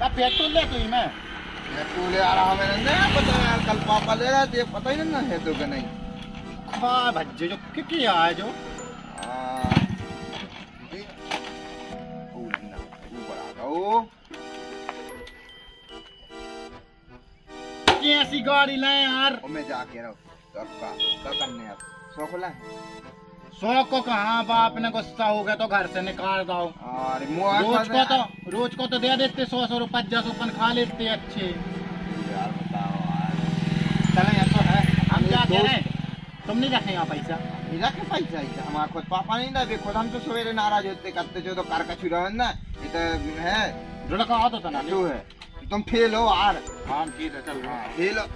Petrol ले तू मैं पेट्रोल आ रहा मैंने नहीं पता यार, कल पापा ले रहा थे, पता ही नहीं ना है तो कि नहीं। खा भज्जे जो क्या है जो कैसी गाड़ी लाए यार। मैं जाके रहो करने अब सौ खुला है। 100 को कहाँ बाप ने गुस्सा हो गया तो घर से निकाल दो। रोज को तो दे देते 100 रुपये 50 खा लेते अच्छे यार। बताओ यार, चले तो है हम क्या कह रहे हैं, तुम नहीं रखे यहाँ पैसा। रखे पैसा हमारा खुद पापा नहीं ना खुद हम तो सवेरे नाराज होते करते जो तो कार का छुरा है ना ये तो है लड़का आता था ना जो है तुम फेल हो यार। हाँ ठीक है चल फेल हो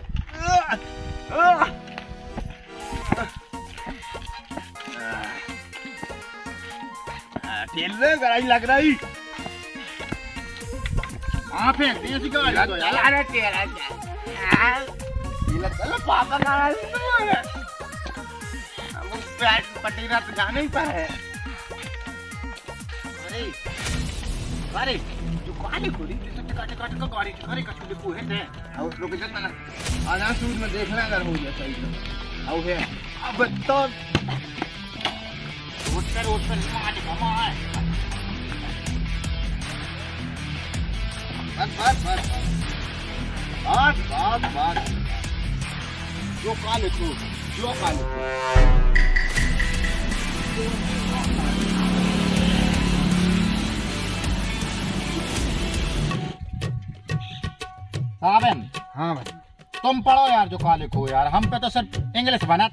फेल रहे गराई लग रही। हाँ फेंक दी ऐसी गाड़ी तो यार। अरे तेरा चलो पापा का पटीरा तो जाने ही पर है। अरे अरे दुकान खुली काटे काटे का गाड़ी अरे कछु लिखो है ते और लोग जतना ना आना सूट में देखना अगर हो जाए सही तो आओ है अब तो रोड पर मार कमा है। बस जो काले तू जो काले सावन। हाँ भाई तुम पढ़ो यार जो काले को यार, हम पे तो सिर्फ इंग्लिश बना।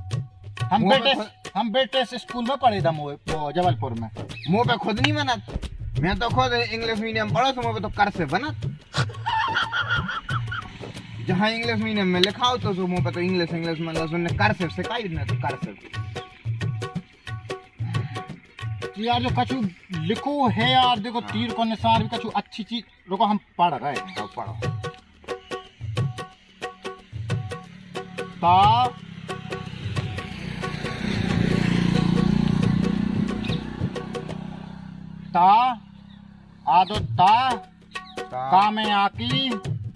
हम ब्रिटिश स्कूल में पढ़े थे जबलपुर में। मुँह पे खुद नहीं बना, मैं तो खुद इंग्लिश मीडियम पढ़ा तो मुँह पे तो कर से बना। जहाँ इंग्लिश मीडियम में लिखा हो तो मुँह पे तो इंग्लिश मतलब सुनने कर से सिखाई ना तो कर से यार जो कछु लिखो है यार। देखो तीर को निशान भी कछु अच्छी चीज रुको हम पढ़ रहे हैं। तो पढ़ो ता ता आदो ता में आकी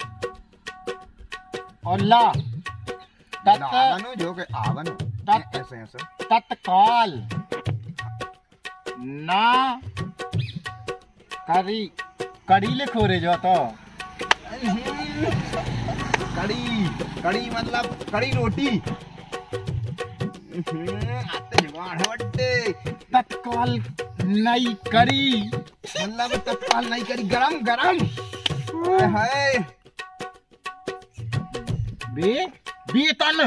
और ला जो के आवन ऐसे तत्काल ना कड़ी लिखो रे जो तो कड़ी मतलब कड़ी रोटी। तत्काल नई कड़ी मतलब तत्काल नई कड़ी गरम गरम है। वेतन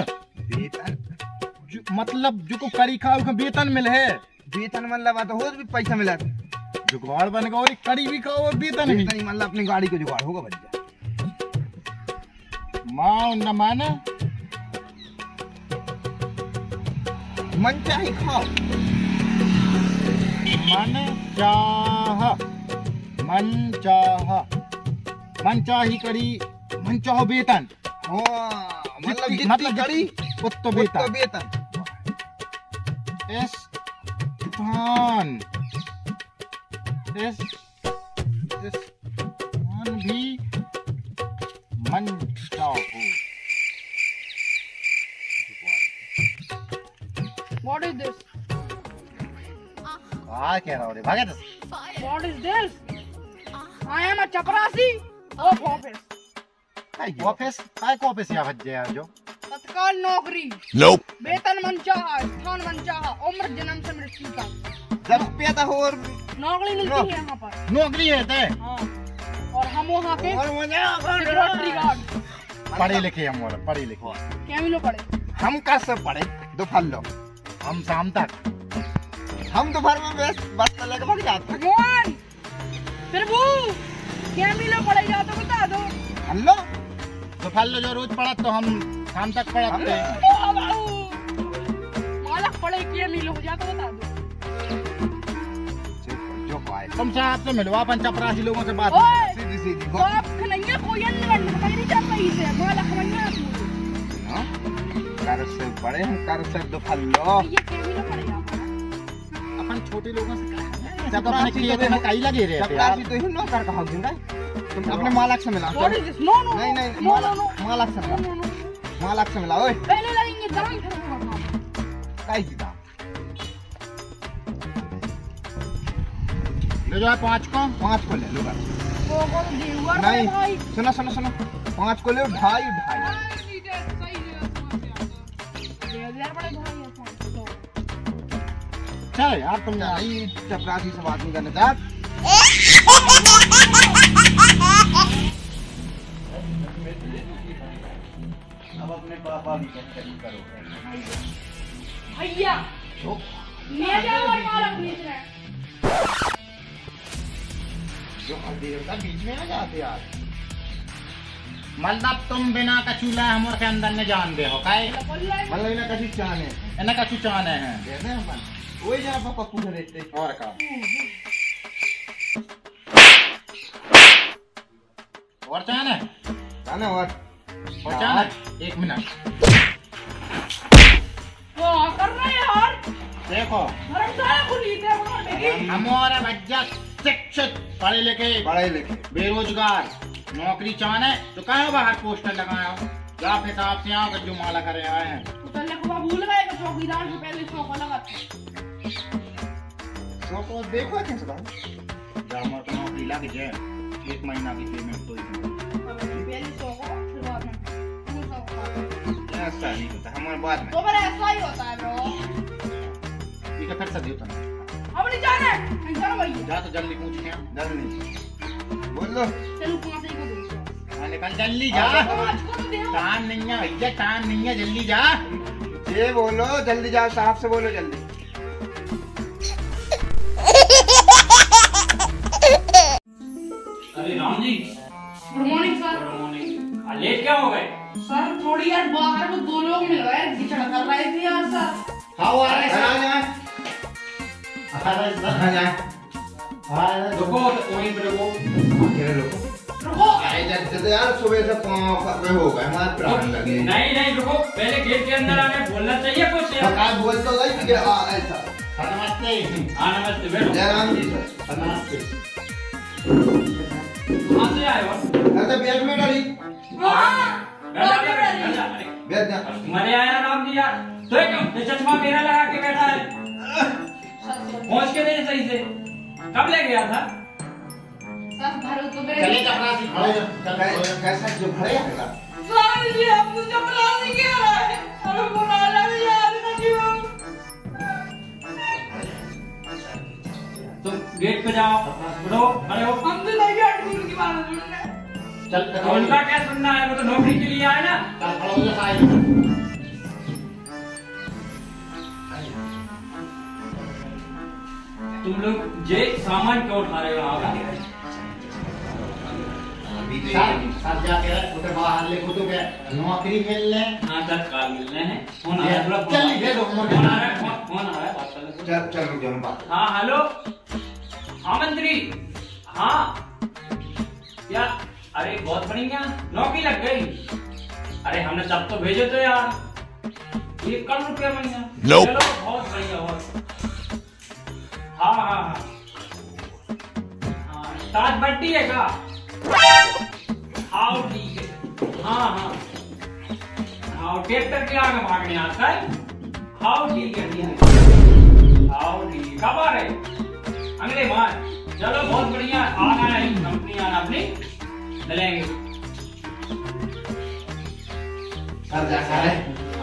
मतलब जो को कड़ी खाओ वेतन मिले है। वेतन मतलब तो हो भी पैसा मिला जुगाड़ बनेगा और कड़ी भी खाओ और वेतन भी मतलब अपनी गाड़ी को जुगाड़ होगा भैया। माँ न माने मन चाहे खाओ मन चाही कड़ी मन चाहो वेतन। मतलब कड़ी उत्तो वेतन भी मन चाहो। What is this? क्या रहा रे भागे What is this? I am a chaprasi of office. Office या भज्जे यार जो तत्काल नौकरी वेतन मनचाहा स्थान मनचाहा उम्र जन्म से मृत्यु तक जब पैदा हो और नौकरी मिलती है यहाँ पर। नौकरी है ते हाँ। और हम वहाँ के सिक्योरिटी गार्ड पढ़े लिखे हम पढ़े लिखे क्या मिलो पढ़े हम कैसे पढ़े दोपहर लो हम शाम तक हम दोपहर में बस लेकर भाग जाते भगवान प्रभु क्या मिलो पढ़े जाते बता दो। हेलो दोपहर जो रोज पढ़ा तो हम शाम तक पढ़ाते हैं। मालक पढ़े क्या मिलो हो जाता बता दो। तुमसे आपसे मिलवा अपन चपरासी लोगों से बात सीधी सीधी बाप खनैया कोई नहीं चाहता इसे मालक खनैया कर से बड़े हम कर से दोपहर लो ये क्या मिलो पढ़ेगा अपन छोटे लोगों से चपरासी अपने खेत में कई लगे रहते यार। चपरासी तो ही नौकर कहा जिंदा तुम अपने मालक से मिला What is this? No, no, नहीं no, नहीं no, no, no, मालक से no, मिला no, no. मालक से मिला ओए पहले लगेंगे दाम फिर होगा। काई की दाम ले जाओ 5 को। 5 को ले लो बस वो को तो देऊंगा रे नहीं भाई। सुनो सुनो सुनो 5 को ले 2.5 चल यार तुम नहीं चपरासी से बात नहीं करने जा अब अपने पापा भी करो भैया ले जाओ और मालक बेच रहे हैं। जो देवता बीच में आ जाते यार मतलब तुम बिना कछूला हमर के अंदर न जान दे हो काहे मतलब इन्हें कभी चाहने इन्हें कछु चाहने हैं दे दे अपन वही जरा पापा पूछ लेते और का और चाहने जाने और चाहने 1 मिनट वो कर रहे हैं यार। देखो धर्मशाला खुली थे उन्होंने। हमारे बच्चा शिक्षित पढ़े लिखे बेरोजगार नौकरी चाहने तो कहे बाहर पोस्टर लगाए हो या आप हिसाब से यहाँ जो माला करे आए हैं तो लखवा भूल गए कि चौकीदार से पहले 100 को लगा था। तो देखो कैसे बात जब हमारे नौकरी लग जाए 1 महीना की पेमेंट तो पहले 100 को फिर बाद में 200 को। ऐसा नहीं होता हमारे बाद में तो फिर ऐसा ही होता है ब्रो। ठीक है फिर से दियो तुम अब नहीं जाना है चलो भैया। जा तो जल्दी पूछ के जल्दी बोल लो चलो 5 ही को दो। हाँ निकल जल्दी जा 5 को तो दे। टाइम नहीं है भैया टाइम नहीं है जल्दी जा ये बोलो जल्दी जाओ साहब से बोलो जल्दी अरे Ram ji good morning sir. Good morning. Late क्या हो गए? सर थोड़ी यार बाहर में 2 लोग मिल गए झगड़ा कर रहे थे यार सर। हाँ आ रहे रुको वहीं पे रुको। रुको यार सुबह से 5 हो गए हमारे प्राण लगे नहीं नहीं रुको पहले गेट के अंदर आने बोलना चाहिए कुछ यार। बोल तो गई कि ऐसा नमस्ते हाँ नमस्ते बैठो। जयराम जी सर नमस्ते कहाँ से आए हो? अरे बैठ में डरी बैठ जा तुम्हारे आया राम जी यार तो ये चश्मा मेरा लगा के बैठा है पहुँच के नहीं सही से कब ले गया था? सर घर तो मेरे चले चपरासी खड़े कैसा जो खड़े आएगा सर जी हम तो चपरासी के आ रहे हैं अरे बुला ले यार क्यों। तुम गेट पे जाओ उठो खड़े हो। हम तो नहीं बैठ दूर की बात सुनने। चल उनका क्या सुनना है वो तो नौकरी के लिए आए ना। खड़ो हो जा साइड तुम लोग ये सामान क्यों उठा रहे हो यहाँ का? सब जाके उधर बाहर ले तो क्या नौकरी मिल ले हाँ तत्काल मिलने हैं। फोन आ रहा है थोड़ा चल दे दो फोन आ रहा है फोन आ रहा है बात कर लो। चल चल रुक जाओ बात हाँ हेलो हाँ मंत्री हाँ क्या अरे बहुत बढ़िया नौकरी लग गई। अरे हमने तब तो भेजे तो यार 1 करोड़ रुपया महीना। चलो बहुत बढ़िया बहुत हाँ हाँ हाँ हाँ ताज बट्टी है का हाँ ठीक है हाँ हाँ हाँ ट्रैक्टर के आगे भागने आता है हाँ ठीक है ठीक है हाँ ठीक है कब आ रहे अगले माह चलो बहुत बढ़िया आना है कंपनी आना अपनी चलेंगे कर जा सारे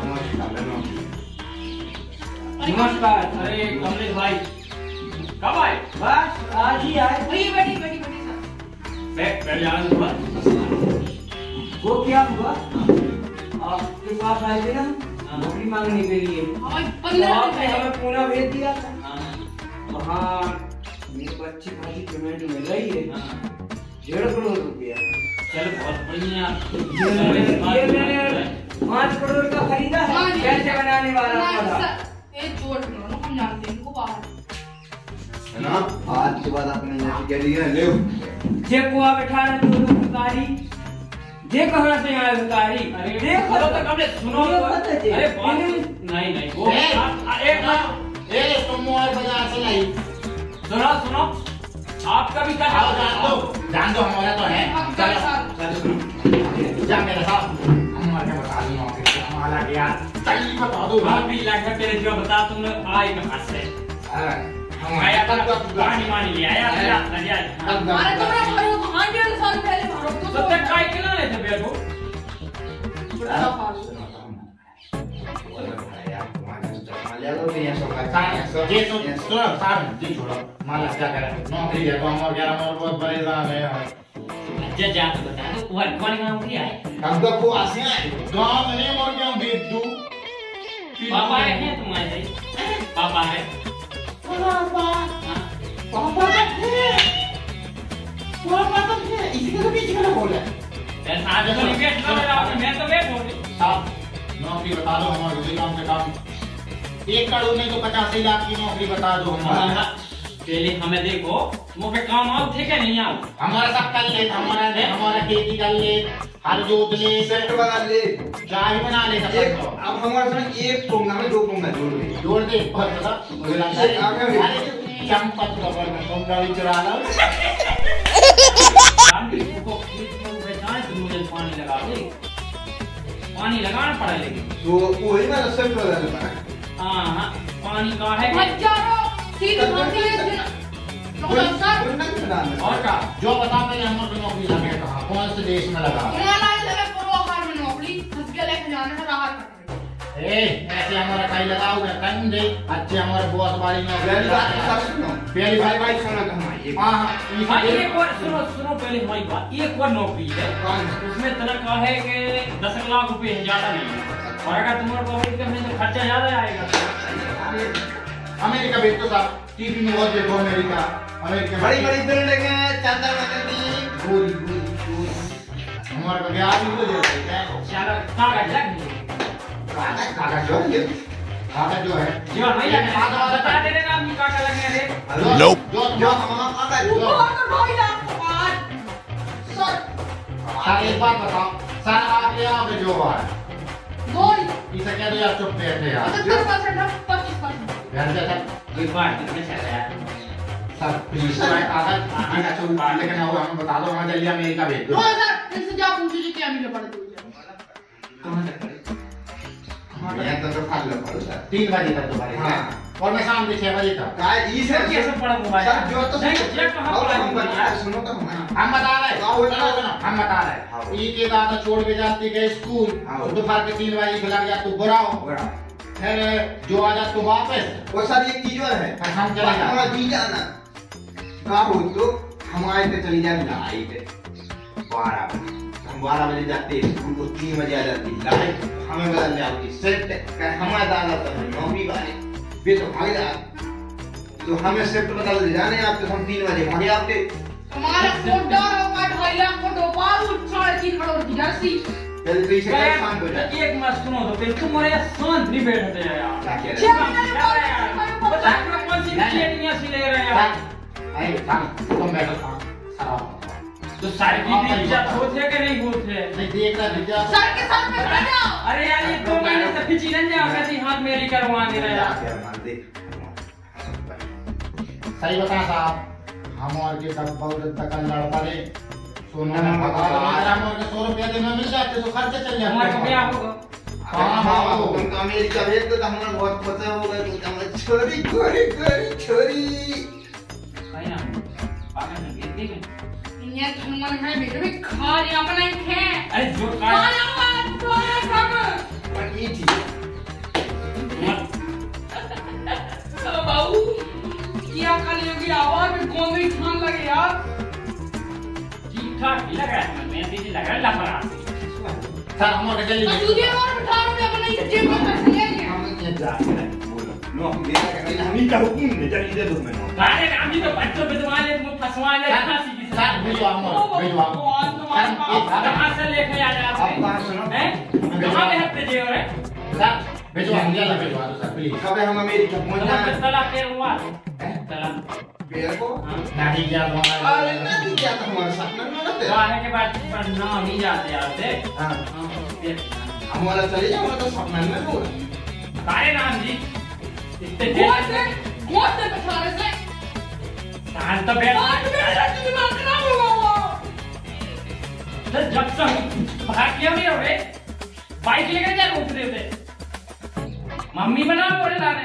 नमस्कार अरे कमलेश भाई कब आए? बस आज ही आए बैठी सर। पहले आनंद हुआ वो क्या हुआ आपके पास आए थे ना नौकरी मांगने के लिए हमें तो 15 आपने रुपए हमें पूरा भेज दिया था हाँ, वहाँ मेरे को अच्छी खासी पेमेंट मिल रही है हाँ। 1.5 करोड़ रुपया चलो बहुत बढ़िया ये मैंने 5 करोड़ का खरीदा है हाँ जी। कैसे बनाने वाला नहीं था सर ये चोर दोनों हम जानते हैं इनको बाहर। है ना आज के बाद आपने यहाँ क्या लिया ले जे कुआ बैठा है दो भिखारी जे कहां से आए भिखारी अरे देख चलो तो कमलेश सुनो ये पता है अरे नहीं नहीं वो ए, एक ए तुम मोबाइल बाजार से लाई सुनो सुनो, आपका भी क्या जान दो हमारा तो है। जा मेरे साथ, हमारे बता दो नौकरी हमारा क्या, चल बता दो। आप भी लगभग तेरे जो बता तुमने आए कहाँ से? हम आया था तो पानी मानी ले आया था नदिया। अरे तुम्हारा भरो कहाँ 1.5 साल पहले भरो तो तब काय कितना लेते बेर को? ये तो साहब जी छोड़ो, माला क्या करे, नौकरी है तो हमारे 11 बहुत परेशान है यार। अच्छा जा तो बता दो, वो कौन गाँव की है? हम तो को आसे हैं गाँव में नहीं और क्यों भेज दूँ? पापा है तुम्हारे? पापा है? पापा तो है इसी के बीच में बोल रहा है। आज तो नहीं बैठ रहा, मैं तो बैठ हूँ। साहब नौकरी बता दो हमारे उसी काम से काम, 1 करोड़ नहीं तो 85 लाख की नौकरी बता दो हमारा। पहले हमें देखो मुझे काम आओ थे क्या नहीं आओ? हमारा सब कर ले, हमारा खेती कर ले, हल जोत ले, सेट बना ले, चाय बना ले सब। एक अब हमारे साथ 1 पोंगा में 2 पोंगा जोड़ दे बहुत बड़ा मुझे लगता है चंपत कबर में पोंगा भी चुरा लो। को खेत में बेचाए तो मुझे पानी लगा दे, पानी लगाना पड़ा लेकिन तो वही ना सेट बना ले पड़ा। हाँ पानी का है हजारों सीधी भांति ले और का जो बता पहले हमारे नौकरी लगे कहाँ, कौन से देश में लगा? तुम्हारा लगे पूर्वाहार में नौकरी फंस के लेके जाने है राहत करने। ऐसे हमारा कहीं लगा हुआ है कहीं दे अच्छे हमारे बॉस वाली नौकरी। पहली भाई सुना तो हमारी हाँ एक और सुनो सुनो पहले हमारी बात, एक और नौकरी है उसमें तनख्वाह है कि 10 लाख रुपए ज्यादा नहीं है, और अगर तुम्हारे को अमेरिका में तो खर्चा ज्यादा आएगा। अमेरिका भेज दो साहब, टीवी में बहुत देखो अमेरिका बड़ी बड़ी बिल्डिंग है, चादर बदलती गोरी हमारे को क्या भी बोल देते हैं। चलो कागज लग कागज जो है जो नहीं लगे बता दे देना अपनी कागज लगने दे। जो हमारा कागज जो ऊपर तो 2 लाख आज सर सर एक बात बताओ सर, आप यहाँ पे जो है गोल इसे क्या दो यार, चुप बैठे यार 70% 25%। घर जैसा कोई बात नहीं चल रहा है सर प्लीज कागज आगे चल लेकिन वो हमें बता दो, हमें जल्दी अमेरिका भेज दो। तो सर इनसे जा पूछिए क्या मिले पड़े तो मैं तो खा लो पड़ो सर 3 बजे तक तुम्हारे। हाँ। और मैं शाम के 6 बजे तक। काय ई सर कैसे पड़ा मोबाइल? सर जो तो नहीं चेक कहां पड़ा हम मोबाइल? सुनो तो हम बता रहे हाँ, वो सुनो सुनो हम बता रहे एक दादा छोड़ के जाती गए स्कूल, हाँ। दोपहर के 3 बजे लग जा तू बुराओ, फिर जो आ जा तू वापस। वो सर एक चीज और है, हम चले जाए हमारा जी जाना का हो तो हमारे पे चली जाए लाइट 12 बजे, हम 12 बजे जाते उनको 3 बजे आ जाती लाइट, हमें बदल ले आती सेट हमारा दादा तो नौकरी वाले वे तो भाग जा, तो हमें शिफ्ट बदल दे जाने आप तो हम 3 बजे भागे आते। हमारा कोटा होगा 2.5 लाख को डोपाल 3.5 करोड़ की जर्सी। जल्दी तो इसे कर शांत हो जाए। एक मत सुनो तो फिर तुम्हारे शांत नहीं बैठते हैं यार। क्या कह रहे क्या हैं? बता कौन सी चीटियां सी ले रहे हैं यार? अरे तुम बैठो तो सारी की इज्जत होते है कि नहीं होते है? नहीं देख रहा भैया सर के साथ में खड़े जाओ। अरे यार ये 2 महीने से खिंची नहीं जाओ कैसी हाथ मेरी करवाने रहे यार। सही बता साहब, हम और के सब बहुत तक लड़ता रहे सोनू ने बता हम और के 100 रुपया दिन में मिल जाते तो खर्चे चल जाते। हमारे को क्या होगा? हाँ तुम तो अमेरिका भेज दो तो हमारा बहुत पता होगा कि हमारी छोरी गोरी गोरी छोरी कहीं ना पागल नहीं है देख। ये हनुमान है बेटे भी खा लिया अपना ही खे। अरे जो खा लिया तो काम। पर ये थी चलो बाबू क्या काली की आवाज में गोंदरी खान लगे यार। ठीक ठाक ही लगा है, मैं सीधी लगा लफड़ा। सर हम और जल्दी तुझे और बिठा लो अपना ही जेब में पैसे ले लिया। हम ये जा बोलो नो हम देना कहना हम ही का हुक्म दे जल्दी दे दो मैंने अरे काम जी तो बच्चों बिदवा ले तुम फसवा ले फांसी की सर भेजवा हम भेजवा कहां से लेके आ जाते अब कहां सुनो हैं? कहां में हफ्ते जे हो रहे? सर भेजवा जल्दी भेजवा दो सर प्लीज। कब हम अमेरिका पहुंच तो जाए तला पेर हुआ तला पेड़ को नहीं क्या तुम्हारा अरे नहीं क्या तो हमारे साथ में ना तेरा वाहे के बाद पर नाम ही जाते आते हां हां हमारा चले जाओ तो सपना में हो सारे नाम जी इतने गोद से बिठाने से शांत तो बैठ। दिमाग खराब होगा। तो जब से भाग क्यों नहीं हो रहे? बाइक लेकर क्या घूम रहे थे? मम्मी बना बोले लाने।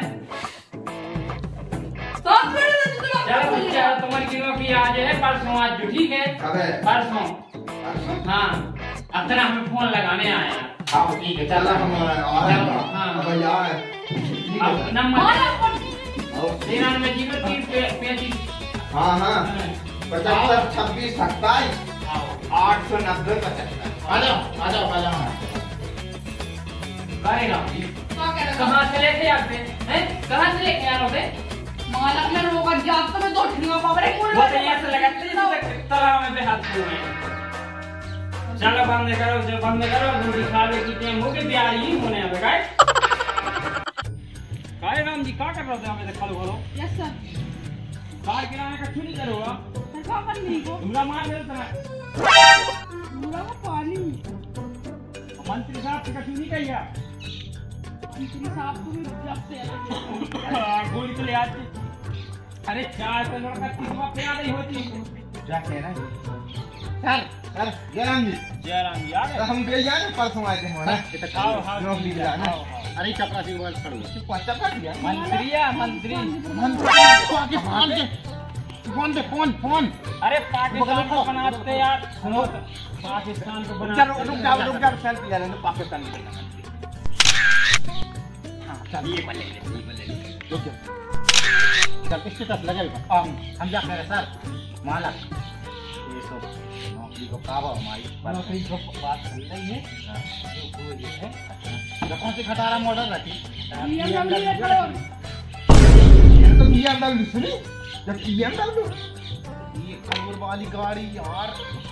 चलो चलो तुम्हारी किलो की आज है परसों आज जो ठीक है परसों हाँ अब तक हमें फोन लगाने आया हाँ ठीक है चल हम अब यार अब नंबर 93 हाँ हाँ 75 26 27 890 75 आ जाओ अरे राम जी कहाँ से लेके आते हैं कहाँ से लेके आ रहे थे मालक ने रोका जागते में दो ठिंगा पावरे वो तो यहाँ से लगाते हैं तालाब में पे हाथ पूरे चलो बंद करो जो बंद करो दूरी खावे कितने मुझे प्यारी ही होने अब काय राम जी क्या कर रहे थे हमें खलो खलो यस सर कार किराने का क्यों नहीं करोगा क्या करनी को तुमरा मार दे तुम्हें पूरा पानी मंत्री साहब से क्यों नहीं कहिया मंत्री साहब को भी जब से गोली तो ले आती अरे चार पे लड़का किसवा पे आ रही होती क्या कह रहा है सर जयराम जी आ गए हम गए जाने परसों आए थे हमारा आओ आओ नौकरी दिलाना अरे चपरासी बोल खड़ो पता पड़ गया मंत्री फोन अरे पाकिस्तान को बनाते यार सुनो पाकिस्तान को बना चलो रुक जाओ सेल्फी ले लेना पाकिस्तान में हां चल ये ले रुक जाओ चल किसके साथ लगे हम जा रहे सर मालक ये सब नौकरी को काबा हमारी नौकरी को बात कर रही है वो ये है तो कौन सी खटारा मॉडल रखी तो BMW सुनी जब BMW ये कलर वाली गाड़ी यार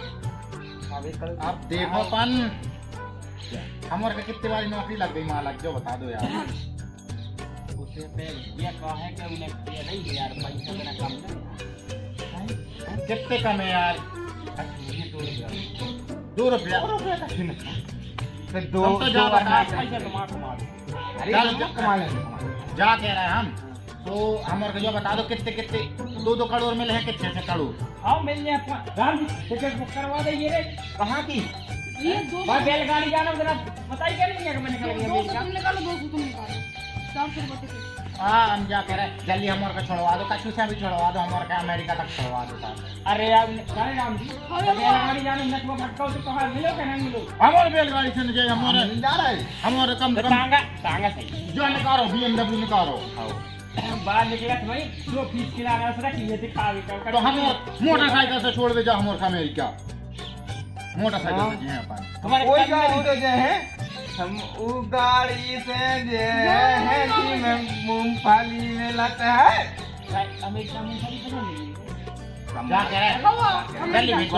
आप देखो पन हमारे का कितने वाली नौकरी लग गई मालक जो बता दो यार उसे पे ये कहा है कि उन्हें ये नहीं है यार पैसा देना कम नहीं कितने कम है यार ये 2 रुपया फिर हम तो जा बता पैसा कमा कमा अरे कमा लेंगे जा कह रहे हैं हम तो हमारे को जो बता दो कितने 2 करोड़ मिले हैं कितने से करोड़ हाँ मिल जाए राम जी टिकट बुक करवा दे ये रे कहाँ की ये दो भाई बैलगाड़ी जाना जरा बताइए क्या नहीं है कि मैंने कर लिया दो अमेरिका तुम निकालो 200 तुम निकालो 400 रुपए टिकट हाँ हम जा कह रहे हैं जल्दी हमारे को छोड़वा दो कछु से भी छोड़वा दो हमारे को अमेरिका तक छोड़वा दो साहब अरे यार सारे राम जी बैलगाड़ी जाने में तो भटकाओ तो कहाँ मिलो कि नहीं मिलो हमारे बैलगाड़ी से नहीं हमारे जा रहा है हमारे कम टांगा सही जो निकालो BMW निकालो बाहर निकला तो भाई जो फीस खिलाना से रखी है दिखावे का तो हम मोटरसाइकिल से छोड़ दे जा हमारे अमेरिका मोटरसाइकिल से जी अपन हमारे कोई गाड़ी तो जो है हम वो गाड़ी से जे है कि में मूंगफली में लाते हैं अमेरिका में सारी बना ली जा कह रहे हैं जल्दी भेजो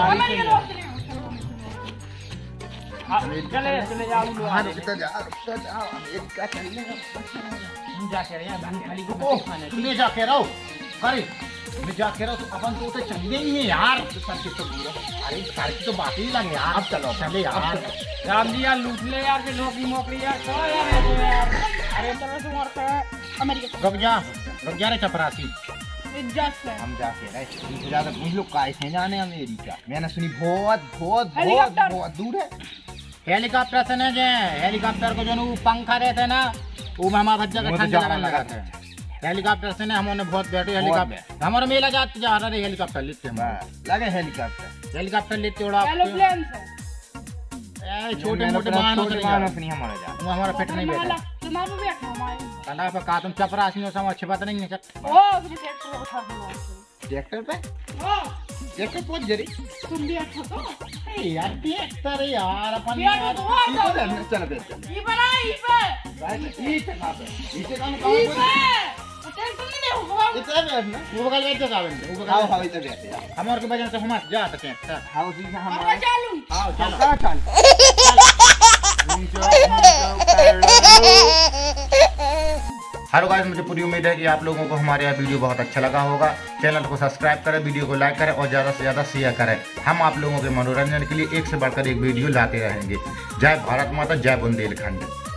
चले चले जाओ हाँ रुकता जा अमेरिका चलने हम जा के रहे हैं खाली को खाने तुमने जा कह रहो अरे मैं जा कह रहा हूँ तो अपन तो उसे चलने ही है यार सर की तो अरे सर की तो बात ही लगे यार अब चलो चले यार राम जी यार लूट ले यार के नौकरी यार कहाँ यार ऐसे यार अरे तरह से मारता है अमेरिका रुक जा रे चपरासी जस्ट हम जाके रहे इस ज्यादा बुझ लोग कैसे जाने अमेरिका मैंने सुनी बहुत हेलीकॉप्टर। दूर है हेलीकॉप्टर से नहीं जाए हेलीकॉप्टर को जो पंखा रहते ना वो हमारा भज्जा का वो तो ठंडा जापान लगाते हैं हेलीकॉप्टर से नहीं हमने बहुत बैठे हेलीकॉप्टर हमारे मेला जाते जा रहे हेलीकॉप्टर लेते हैं लगे हेलीकॉप्टर लेते उड़ा एरोप्लेन से छोटे मोटे वाहनों से नहीं हमारा जा वो हमारा पेट नहीं बैठा तुम्हारा भी बैठा हमारे कंडा पे का तुम चपरासियों से अच्छी बात नहीं है ओ तुम ट्रैक्टर पे उठा दो ट्रैक्टर पे ओ ट्रैक्टर पहुंच जरी तुम भी अच्छा तो यार ट्रैक्टर यार अपन ट्रैक्टर तो आ जाओ चल बे ये बना ये पे इसे कहां पे ये पे टेंशन नहीं ले होगा इतना बैठना वो बगल में तो जावे वो हां बगल हां इतना बैठ जा हमारे के वजह से हम जा सकते हैं हां उसी से हम अब चालू आओ चलो का चल हेलो गाइस मुझे पूरी उम्मीद है कि आप लोगों को हमारे यह वीडियो बहुत अच्छा लगा होगा चैनल को सब्सक्राइब करें वीडियो को लाइक करें और ज़्यादा से ज़्यादा शेयर करें हम आप लोगों के मनोरंजन के लिए एक से बढ़कर एक वीडियो लाते रहेंगे जय भारत माता जय बुंदेलखंड।